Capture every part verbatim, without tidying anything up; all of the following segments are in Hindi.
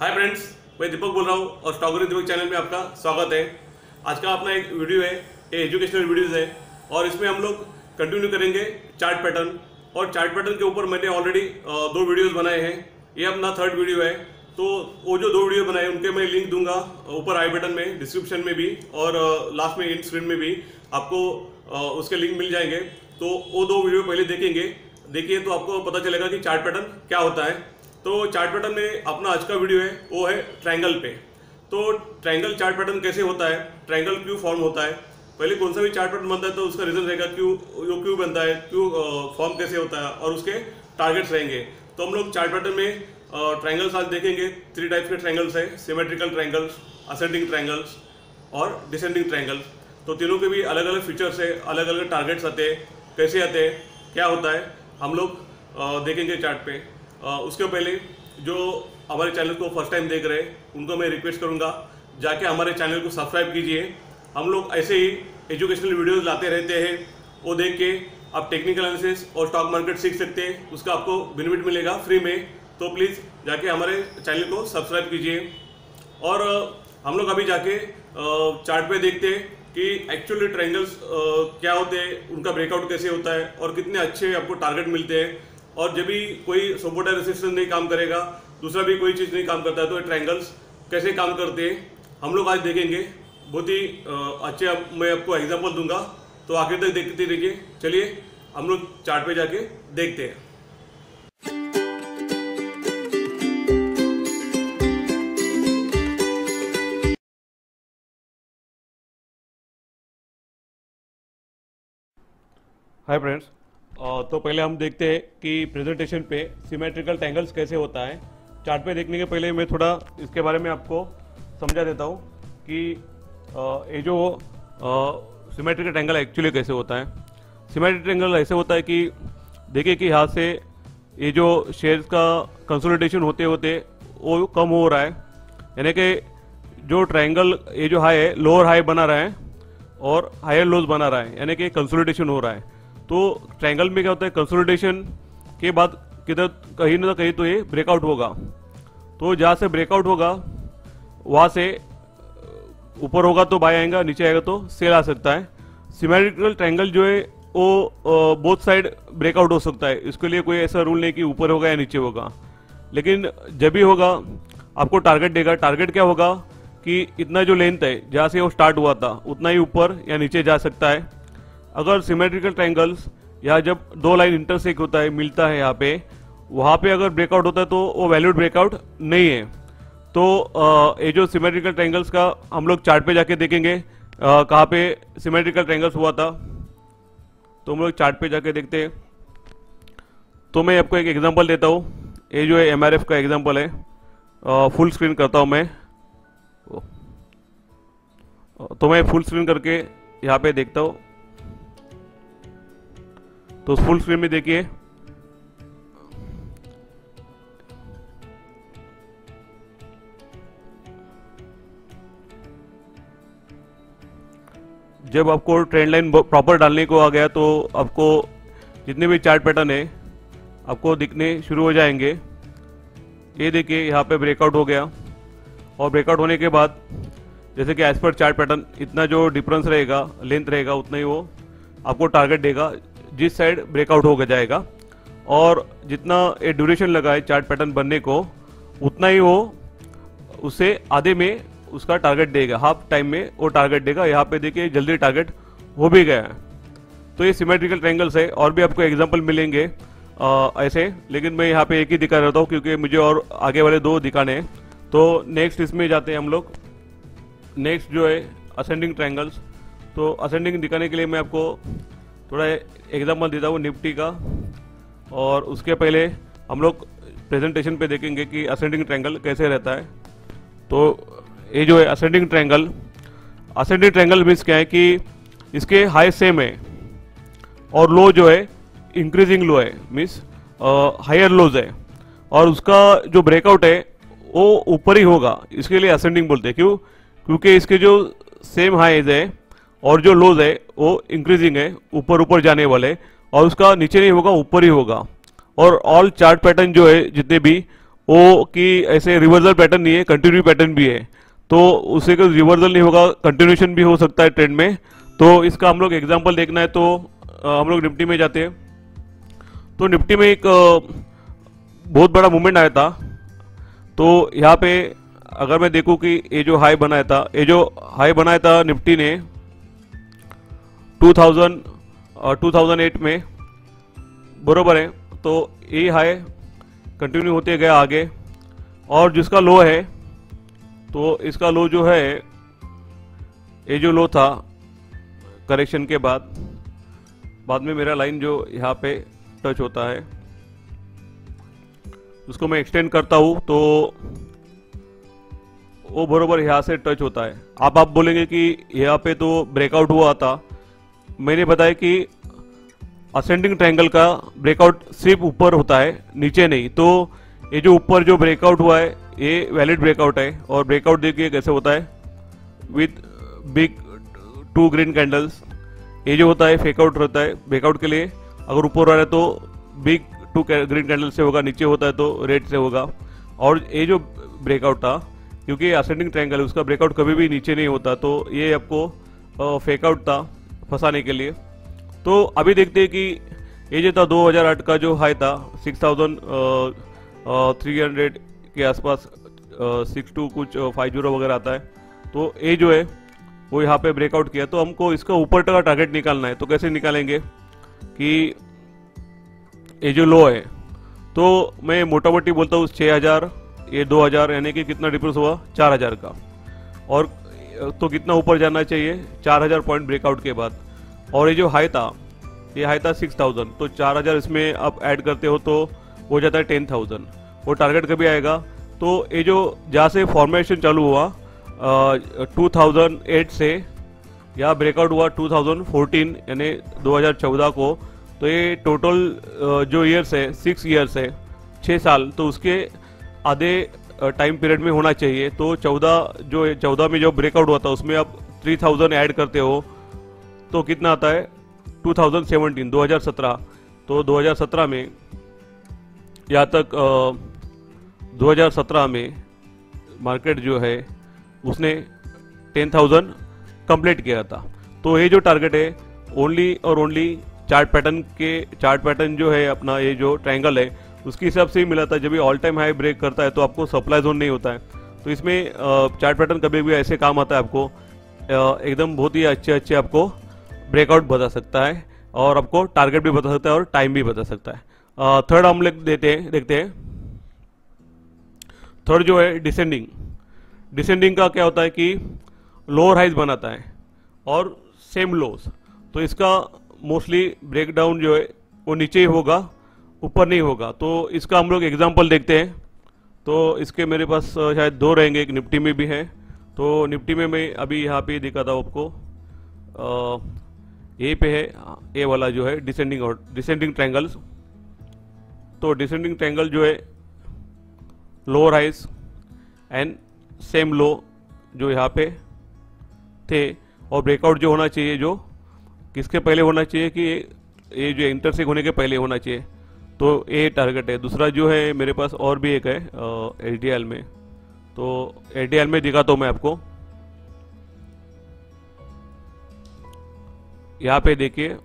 हाय फ्रेंड्स, मैं दीपक बोल रहा हूँ और स्टॉक दीपक चैनल में आपका स्वागत है। आज का अपना एक वीडियो है, ये एजुकेशनल वीडियोज़ है और इसमें हम लोग कंटिन्यू करेंगे चार्ट पैटर्न। और चार्ट पैटर्न के ऊपर मैंने ऑलरेडी दो वीडियोस बनाए हैं, ये अपना थर्ड वीडियो है। तो वो जो दो वीडियो बनाए उनके मैं लिंक दूंगा ऊपर आई बटन में, डिस्क्रिप्शन में भी और लास्ट में इन स्क्रीन में भी आपको उसके लिंक मिल जाएंगे। तो वो दो वीडियो पहले देखेंगे, देखिए तो आपको पता चलेगा कि चार्ट पैटर्न क्या होता है। तो चार्ट पैटर्न में अपना आज का वीडियो है वो है ट्रायंगल पे। तो ट्रायंगल चार्ट पैटर्न कैसे होता है, ट्रायंगल क्यों फॉर्म होता है, पहले कौन सा भी चार्ट पैटर्न बनता है तो उसका रीजन रहेगा क्यों जो क्यों बनता है, क्यों फॉर्म कैसे होता है और उसके टारगेट्स रहेंगे। तो हम लोग चार्ट पैटर्न में ट्रायंगल्स आज देखेंगे। थ्री टाइप्स के ट्रायंगल्स है, सिमेट्रिकल ट्रायंगल्स, असेंडिंग ट्रायंगल्स और डिसेंडिंग ट्रायंगल्स। तो तीनों के भी अलग अलग फीचर्स है, अलग अलग टारगेट्स आते हैं, कैसे आते हैं, क्या होता है, हम लोग देखेंगे चार्ट पे। उसके पहले जो हमारे चैनल को फर्स्ट टाइम देख रहे हैं उनको मैं रिक्वेस्ट करूंगा जाके हमारे चैनल को सब्सक्राइब कीजिए। हम लोग ऐसे ही एजुकेशनल वीडियोस लाते रहते हैं, वो देख के आप टेक्निकल एनालिसिस और स्टॉक मार्केट सीख सकते हैं, उसका आपको बेनिफिट मिलेगा फ्री में। तो प्लीज़ जाके हमारे चैनल को सब्सक्राइब कीजिए। और हम लोग अभी जाके चार्ट पे देखते हैं कि एक्चुअली ट्रायंगल्स क्या होते हैं, उनका ब्रेकआउट कैसे होता है और कितने अच्छे आपको टारगेट मिलते हैं। और जब भी कोई सपोर्ट या रेजिस्टेंस नहीं काम करेगा, दूसरा भी कोई चीज़ नहीं काम करता है, तो ये ट्रायंगल्स कैसे काम करते हैं हम लोग आज देखेंगे। बहुत ही अच्छे मैं आपको एग्जांपल दूंगा, तो आखिर तक देखते रहिए। चलिए हम लोग चार्ट पे जाके देखते हैं। हाय फ्रेंड्स, तो पहले हम देखते हैं कि प्रेजेंटेशन पे सिमेट्रिकल ट्रायंगल्स कैसे होता है। चार्ट पे देखने के पहले मैं थोड़ा इसके बारे में आपको समझा देता हूँ कि ये जो सिमेट्रिकल ट्रायंगल एक्चुअली कैसे होता है। सिमेट्रिकल ट्रायंगल ऐसे होता है कि देखिए कि यहाँ से ये जो शेयर्स का कंसोलिडेशन होते होते वो कम हो रहा है, यानी कि जो ट्रायंगल ये जो हाई है लोअर हाई बना रहा है और हायर लोज बना रहा है, यानी कि कंसोलिडेशन हो रहा है। तो ट्रायंगल में क्या होता है, कंसोलिडेशन के बाद किधर कहीं ना कहीं तो ये ब्रेकआउट होगा। तो जहाँ से ब्रेकआउट होगा वहाँ से ऊपर होगा तो बाय आएगा, नीचे आएगा तो सेल आ सकता है। सिमेट्रिकल ट्रायंगल जो है वो बोथ साइड ब्रेकआउट हो सकता है, इसके लिए कोई ऐसा रूल नहीं कि ऊपर होगा या नीचे होगा। लेकिन जब भी होगा आपको टारगेट देगा। टारगेट क्या होगा कि इतना जो लेंथ है जहाँ से वो स्टार्ट हुआ था उतना ही ऊपर या नीचे जा सकता है। अगर सिमेट्रिकल ट्रायंगल्स या जब दो लाइन इंटरसेक्ट होता है, मिलता है, यहाँ पे वहाँ पे अगर ब्रेकआउट होता है तो वो वैलिड ब्रेकआउट नहीं है। तो ये जो सिमेट्रिकल ट्रायंगल्स का हम लोग चार्ट पे जाके देखेंगे कहाँ पे सिमेट्रिकल ट्रायंगल्स हुआ था। तो हम लोग चार्ट पे जाके देखते हैं। तो मैं आपको एक एग्जांपल देता हूँ, ये जो है एम आर एफ का एग्जांपल है। आ, फुल स्क्रीन करता हूँ मैं, तो मैं फुल स्क्रीन करके यहाँ पे देखता हूँ। तो फुल स्क्रीन में देखिए जब आपको ट्रेंड लाइन प्रॉपर डालने को आ गया तो आपको जितने भी चार्ट पैटर्न है आपको दिखने शुरू हो जाएंगे। ये देखिए यहाँ पे ब्रेकआउट हो गया और ब्रेकआउट होने के बाद जैसे कि एज पर चार्ट पैटर्न इतना जो डिफरेंस रहेगा, लेंथ रहेगा, उतना ही वो आपको टारगेट देगा जिस साइड ब्रेकआउट हो जाएगा। और जितना ये ड्यूरेशन लगा है चार्ट पैटर्न बनने को उतना ही वो उससे आधे में उसका टारगेट देगा, हाफ टाइम में वो टारगेट देगा। यहाँ पे देखिए जल्दी टारगेट हो भी गया है। तो ये सिमेट्रिकल ट्रायंगल्स है और भी आपको एग्जांपल मिलेंगे आ, ऐसे, लेकिन मैं यहाँ पे एक ही दिखा रहता हूँ क्योंकि मुझे और आगे वाले दो दिखाने हैं। तो नेक्स्ट इसमें जाते हैं हम लोग। नेक्स्ट जो है असेंडिंग ट्रायंगल्स। तो असेंडिंग दिखाने के लिए मैं आपको थोड़ा एग्जांपल देता हूँ निफ्टी का। और उसके पहले हम लोग प्रेजेंटेशन पे देखेंगे कि असेंडिंग ट्रायंगल कैसे रहता है। तो ये जो है ascending triangle, ascending triangle means क्या है कि इसके हाई सेम है और लो जो है इंक्रीजिंग लो है, मीन्स हायर लोज है, और उसका जो ब्रेकआउट है वो ऊपर ही होगा, इसके लिए असेंडिंग बोलते हैं। क्यों? क्योंकि इसके जो सेम हाईज है और जो लोज है वो इंक्रीजिंग है, ऊपर ऊपर जाने वाले, और उसका नीचे नहीं होगा ऊपर ही होगा। और ऑल चार्ट पैटर्न जो है जितने भी वो कि ऐसे रिवर्सल पैटर्न नहीं है, कंटिन्यू पैटर्न भी है, तो उससे कोई रिवर्सल नहीं होगा, कंटिन्यूशन भी हो सकता है ट्रेंड में। तो इसका हम लोग एग्जांपल देखना है तो आ, हम लोग निफ्टी में जाते हैं। तो निफ्टी में एक आ, बहुत बड़ा मूवमेंट आया था। तो यहाँ पे अगर मैं देखूं कि ये जो हाई बनाया था, ये जो हाई बनाया था निफ्टी ने two thousand two thousand eight में, बरोबर है, तो ये हाई कंटिन्यू होते गया आगे, और जिसका लो है, तो इसका लो जो है, ये जो लो था करेक्शन के बाद बाद में मेरा लाइन जो यहाँ पे टच होता है, उसको मैं एक्सटेंड करता हूँ तो वो बरोबर यहाँ से टच होता है। आप आप बोलेंगे कि यहाँ पे तो ब्रेकआउट हुआ था। मैंने बताया कि असेंडिंग ट्रायंगल का ब्रेकआउट सिर्फ ऊपर होता है, नीचे नहीं। तो ये जो ऊपर जो ब्रेकआउट हुआ है ये वैलिड ब्रेकआउट है, और ब्रेकआउट देखिए कैसे होता है, with big two green candles. ये जो होता है फेकआउट रहता है ब्रेकआउट के लिए, अगर ऊपर आ रहा है तो बिग टू ग्रीन कैंडल से होगा, नीचे होता है तो रेड से होगा। और ये जो ब्रेकआउट था, क्योंकि असेंडिंग ट्रायंगल है, उसका ब्रेकआउट कभी भी नीचे नहीं होता, तो ये आपको फेकआउट था फंसाने के लिए। तो अभी देखते हैं कि ये जो था दो हज़ार आठ का जो हाई था सिक्स थाउजेंड थ्री हंड्रेड के आसपास, सिक्स टू कुछ फाइव जीरो वगैरह आता है। तो ये जो है वो यहाँ पे ब्रेकआउट किया, तो हमको इसका ऊपर का टारगेट निकालना है। तो कैसे निकालेंगे कि ये जो लो है, तो मैं मोटा मोटी बोलता हूँ छः हज़ार, ये दो हज़ार, यानी कि कितना डिफरेंस हुआ चार हज़ार का। और तो कितना ऊपर जाना चाहिए चार हज़ार पॉइंट ब्रेकआउट के बाद। और ये जो हाई था, ये हाई था सिक्स थाउज़ेंड, तो चार हज़ार इसमें आप ऐड करते हो तो हो जाता है टेन थाउज़ेंड। वो टारगेट कभी आएगा, तो ये जो जहाँ से फॉर्मेशन चालू हुआ टू थाउज़ेंड एट से, यहाँ ब्रेकआउट हुआ टू थाउज़ेंड फोर्टीन यानी दो हज़ार चौदह को। तो ये टोटल जो ईयर्स है सिक्स ईयर्स है, छः साल, तो उसके आधे टाइम पीरियड में होना चाहिए। तो चौदह जो चौदह में जो ब्रेकआउट हुआ था उसमें आप थ्री थाउज़ेंड ऐड करते हो तो कितना आता है टू थाउज़ेंड सेवेंटीन, दो हज़ार सत्रह। तो दो हज़ार सत्रह में यहाँ तक दो हज़ार सत्रह में मार्केट जो है उसने टेन थाउज़ेंड कंप्लीट किया था। तो ये जो टारगेट है ओनली और ओनली चार्ट पैटर्न के चार्ट पैटर्न जो है अपना, ये जो ट्रायंगल है उसके हिसाब से ही मिला था। जब ये ऑल टाइम हाई ब्रेक करता है तो आपको सप्लाई जोन नहीं होता है। तो इसमें चार्ट पैटर्न कभी भी ऐसे काम आता है, आपको एकदम बहुत ही अच्छे अच्छे आपको ब्रेकआउट बता सकता है, और आपको टारगेट भी बता सकता है और टाइम भी बता सकता है। थर्ड हम लोग देते हैं देखते हैं थर्ड जो है डिसेंडिंग। डिसेंडिंग का क्या होता है कि लोअर हाइज बनाता है और सेम लोस। तो इसका मोस्टली ब्रेकडाउन जो है वो नीचे ही होगा, ऊपर नहीं होगा। तो इसका हम लोग एग्जांपल देखते हैं। तो इसके मेरे पास शायद दो रहेंगे, एक निफ्टी में भी है। तो निफ्टी में मैं अभी यहाँ पे दिखा था आपको, ए पे है, ए वाला जो है डिसेंडिंग और डिसेंडिंग ट्रायंगल्स। तो डिसेंडिंग ट्रायंगल जो है lower highs and same low जो यहाँ पे थे, और ब्रेकआउट जो होना चाहिए जो किसके पहले होना चाहिए कि ये जो इंटरसेक्ट होने के पहले होना चाहिए। तो ये टारगेट है। दूसरा जो है मेरे पास और भी एक है एल टी एल में। तो एल टी एल में दिखाता हूँ मैं आपको, यहाँ पे देखिए।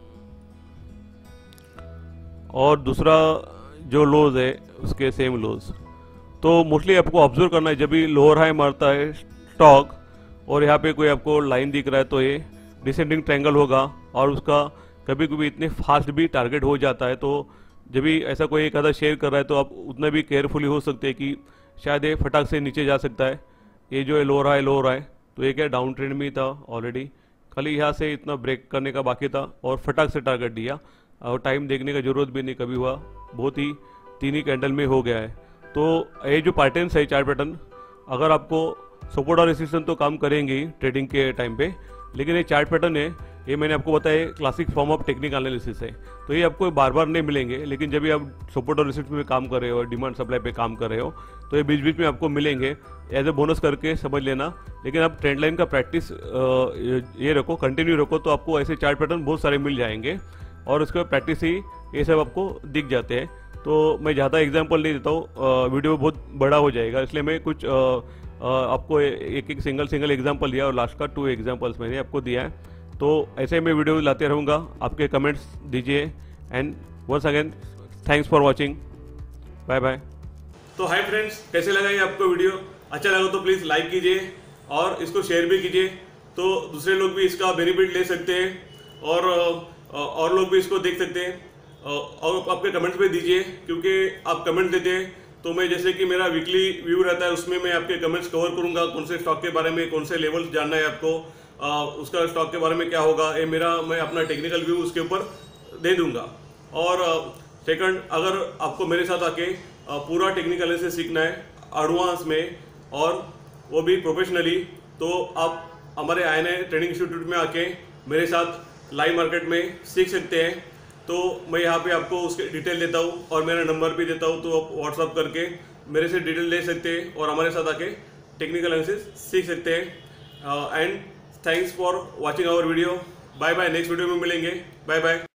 और दूसरा जो लोज है उसके सेम लोज। तो मोस्टली आपको ऑब्जर्व करना है, जब भी लोअर हाई मारता है स्टॉक और यहाँ पे कोई आपको लाइन दिख रहा है तो ये डिसेंडिंग ट्रायंगल होगा, और उसका कभी कभी इतने फास्ट भी टारगेट हो जाता है। तो जब भी ऐसा कोई एक आधा शेयर कर रहा है तो आप उतना भी केयरफुली हो सकते हैं कि शायद ये फटाक से नीचे जा सकता है। ये जो है लोअर हाई लोअर हाई, तो ये क्या डाउन ट्रेंड में ही था ऑलरेडी, खाली यहाँ से इतना ब्रेक करने का बाकी था और फटाक से टारगेट दिया, और टाइम देखने का जरूरत भी नहीं कभी हुआ, बहुत ही तीन ही कैंडल में हो गया है। तो ये जो पैटर्न्स है चार्ट पैटर्न, अगर आपको सपोर्ट और रेजिस्टेंस तो काम करेंगे ही ट्रेडिंग के टाइम पे, लेकिन ये चार्ट पैटर्न है, ये मैंने आपको बताया classic form of technical analysis है। तो ये आपको बार बार नहीं मिलेंगे, लेकिन जब भी आप सपोर्ट और रेजिस्टेंस में काम कर रहे हो, डिमांड सप्लाई पे काम कर रहे हो, तो ये बीच बीच में आपको मिलेंगे, एज ए बोनस करके समझ लेना। लेकिन आप ट्रेंड लाइन का प्रैक्टिस ये रखो, कंटिन्यू रखो, तो आपको ऐसे चार्ट पैटर्न बहुत सारे मिल जाएंगे, और उसके बाद प्रैक्टिस ही ये सब आपको दिख जाते हैं। तो मैं ज़्यादा एग्जांपल नहीं देता हूँ, वीडियो बहुत बड़ा हो जाएगा, इसलिए मैं कुछ आ, आ, आपको एक एक सिंगल सिंगल एग्जांपल दिया और लास्ट का टू एग्जांपल्स मैंने आपको दिया है। तो ऐसे मैं वीडियो लाते रहूँगा, आपके कमेंट्स दीजिए। And once again thanks for watching, bye bye. तो हाय फ्रेंड्स, कैसे लगा ये आपको वीडियो? अच्छा लगा तो प्लीज़ लाइक कीजिए और इसको शेयर भी कीजिए, तो दूसरे लोग भी इसका बेनिफिट ले सकते हैं और और लोग भी इसको देख सकते हैं। और आपके कमेंट्स भी दीजिए, क्योंकि आप कमेंट देते हैं तो मैं, जैसे कि मेरा वीकली व्यू रहता है, उसमें मैं आपके कमेंट्स कवर करूंगा, कौन से स्टॉक के बारे में, कौन से लेवल्स जानना है आपको, आ, उसका स्टॉक के बारे में क्या होगा, ये मेरा मैं अपना टेक्निकल व्यू उसके ऊपर दे दूंगा। और सेकंड, अगर आपको मेरे साथ आके आ, पूरा टेक्निकल एनालिसिस सीखना है एडवांस में और वो भी प्रोफेशनली, तो आप हमारे I N A training institute में आके मेरे साथ लाइव मार्केट में सीख सकते हैं। तो मैं यहाँ पे आपको उसके डिटेल देता हूँ और मेरा नंबर भी देता हूँ, तो आप व्हाट्सअप करके मेरे से डिटेल ले सकते हैं और हमारे साथ आके टेक्निकल एनालिसिस सीख सकते हैं। And thanks for watching our video. Bye bye, next video में मिलेंगे। Bye bye.